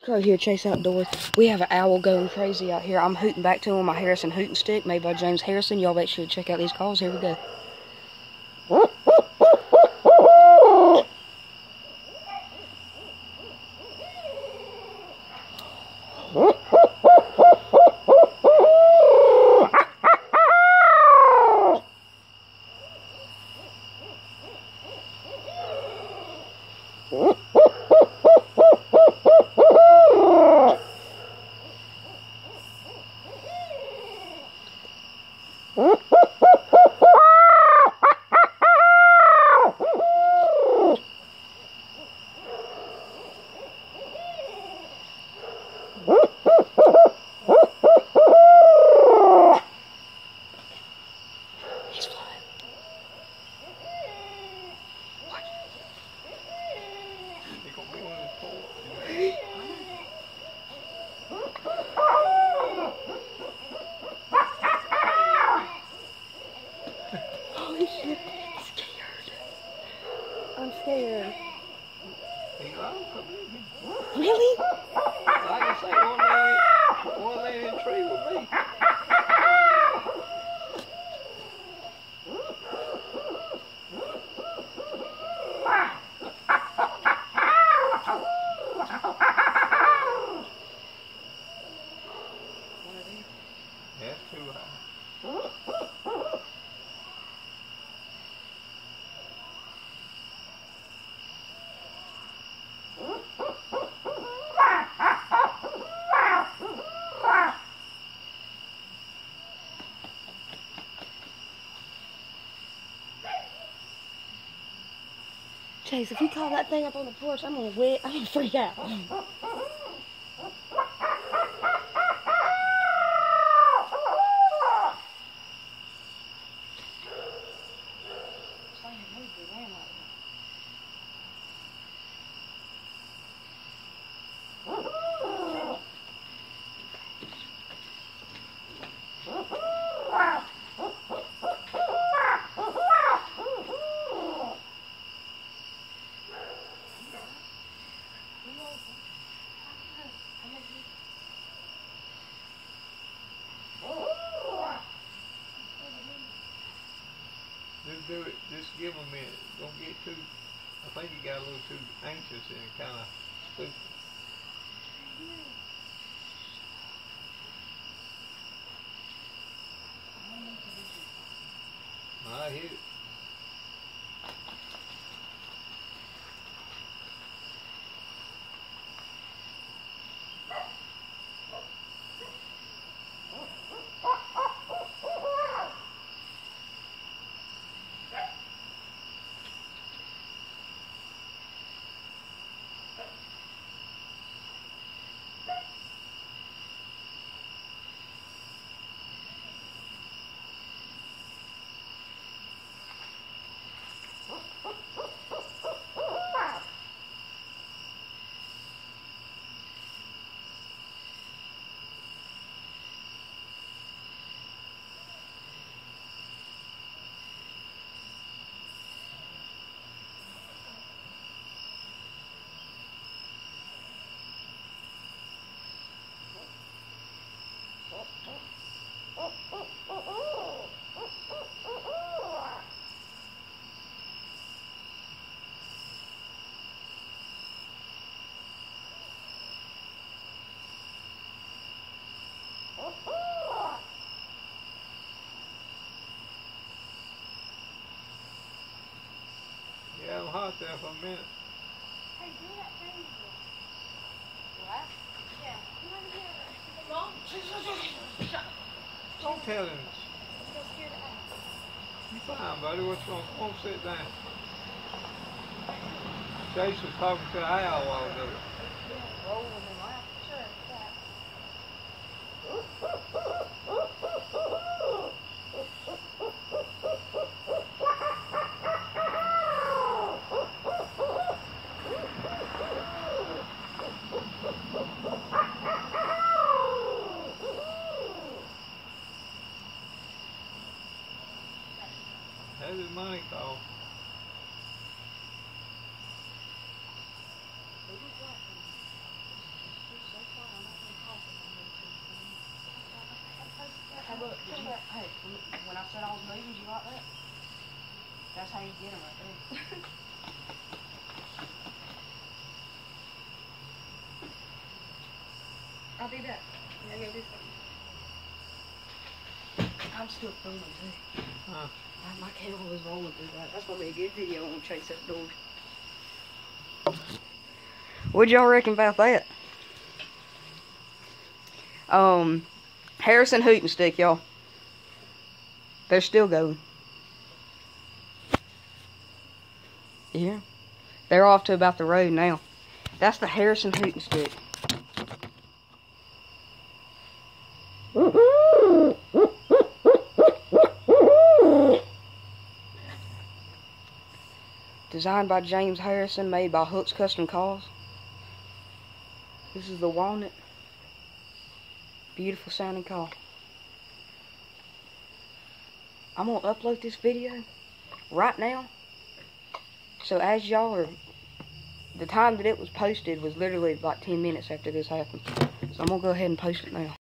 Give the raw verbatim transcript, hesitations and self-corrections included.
Right here, Chase Outdoors. We have an owl going crazy out here. I'm hooting back to him my Harrison hooting stick made by James Harrison. Y'all make sure to check out these calls. Here we go. He's flying. Watch. He gonna be on his pole. Holy shit, I'm scared. I'm scared. He allowed to come in. Really? Like I say, one laying, one laying in the tree with me. That's too high. Chase, if you call that thing up on the porch, I'm gonna wait. I'm gonna freak out. Just do it. Just give him a minute. Don't get too. I think he got a little too anxious and kind of spooked. I hit it. Yeah, I'm hot there for a minute. Hey, do that thing. What? Yeah. Don't tell him. Go scare the ass. You fine, buddy. What's wrong? Come on, sit down. Chase was talking to an owl while ago. Rolling in my sure it's that. That's his money call. Hey, when I said I was moving, you like that? That's how you get them right there. I'll be back. I gotta do something. I'm still filming too. Huh? My, my camera was rolling through that. That's gonna be a good video on Chase Up Doors. What'd y'all reckon about that? Um, Harrison Hoot and Stick, y'all. They're still going. Yeah. They're off to about the road now. That's the Harrison Hoot and Stick. Designed by James Harrison, made by Hooks Custom Calls. This is the Walnut. Beautiful sounding call. I'm gonna upload this video right now. So as y'all are, the time that it was posted was literally like ten minutes after this happened. So I'm gonna go ahead and post it now.